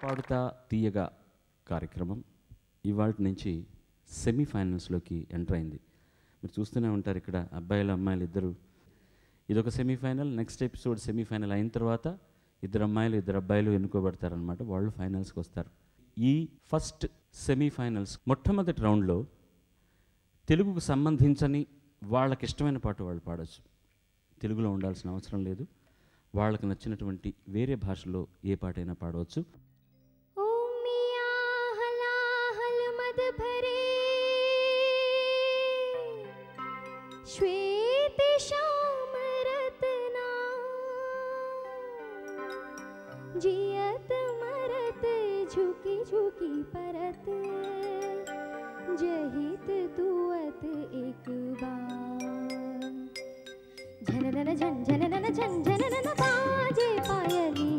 పాడుతా తీయగా కార్యక్రమం ఇవాల్టి నుంచి సెమీఫైనల్స్లోకి ఎంటర్ అయింది. మీరు చూస్తూనే ఉంటారు ఇక్కడ అబ్బాయిలు అమ్మాయిలు ఇద్దరు. ఇదొక సెమీఫైనల్. నెక్స్ట్ ఎపిసోడ్ సెమీఫైనల్ అయిన తర్వాత ఇద్దరు అమ్మాయిలు ఇద్దరు అబ్బాయిలు ఎన్నుకోబడతారనమాట. వాళ్ళు ఫైనల్స్కి వస్తారు. ఈ ఫస్ట్ సెమీఫైనల్స్ మొట్టమొదటి రౌండ్లో తెలుగుకు సంబంధించని వాళ్ళకి ఇష్టమైన పాట వాళ్ళు పాడచ్చు. తెలుగులో ఉండాల్సిన అవసరం లేదు. వాళ్ళకి నచ్చినటువంటి వేరే భాషలో ఏ పాటైనా పాడవచ్చు. श्वेत श्याम रत्ना जियत मरत झुकी झुकी परत जहित तुअत एक बार झननन झन झननन झन झननन बाजे पायली